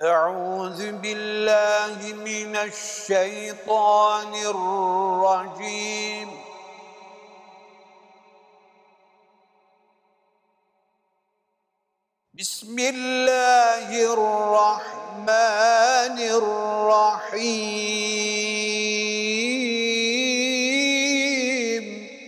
أعوذ بالله من الشيطان الرجيم. بسم الله الرحمن الرحيم.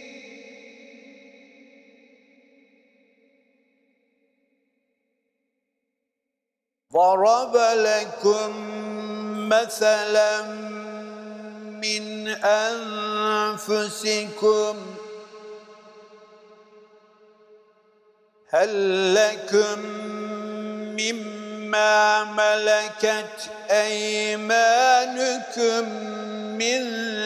ضرب لكم مثلا من أنفسكم هل لكم مما ملكت أيمانكم من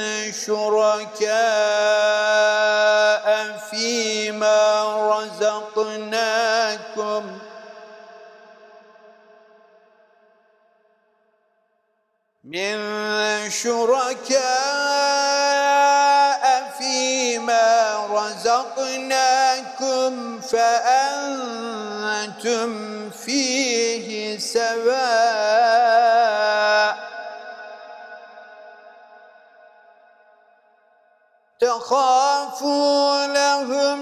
شركاء فيما رزقناكم فأنتم فيه سواء تخافونهم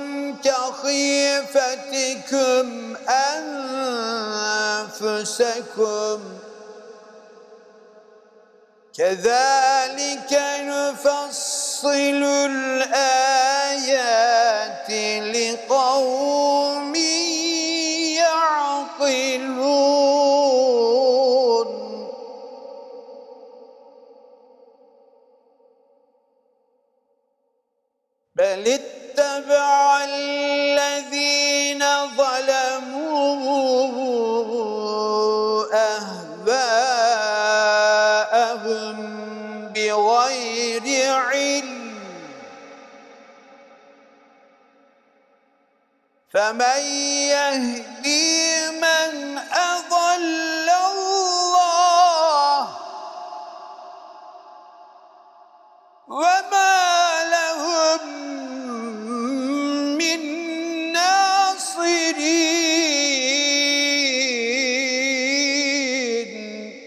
كخيفتكم أنفسكم كذلك نفصل الآيات لقوم يعقلون. بل اتبع الذين ظلموا أهواءهم بغير علم فمن يهدي من أضل الله وما لهم من ناصرين.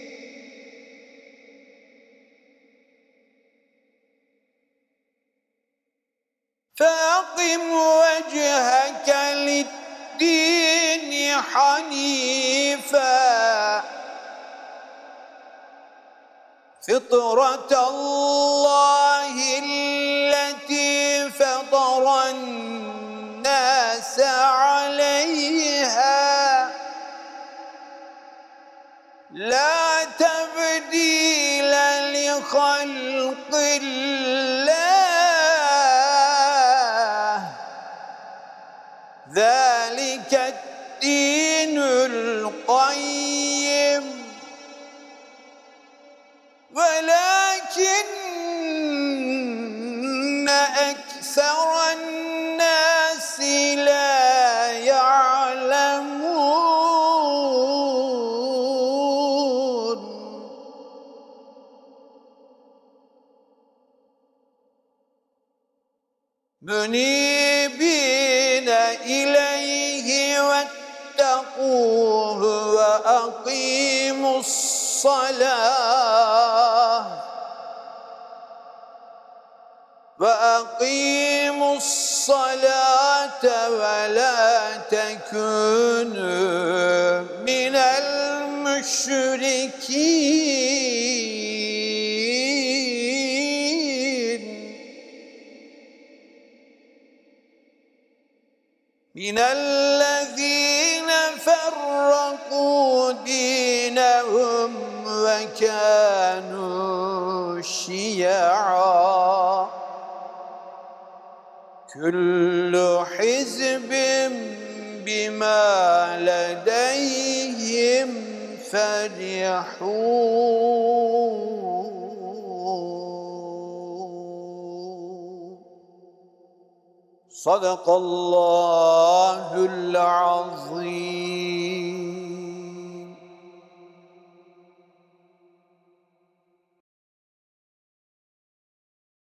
فأقم وجهك للدين حنيفا فطرة الله التي فطر الناس عليها لا تبديل لخلق الله ذلك الدين القيم ولكن أكثر الناس لا يعلمون. منيبين إليه واتقوه وأقيموا الصلاة ولا تكونوا من المشركين من الذين فرقوا دينهم وكانوا شيعا كل حزب بما لديهم فرحون. صدق الله العظيم.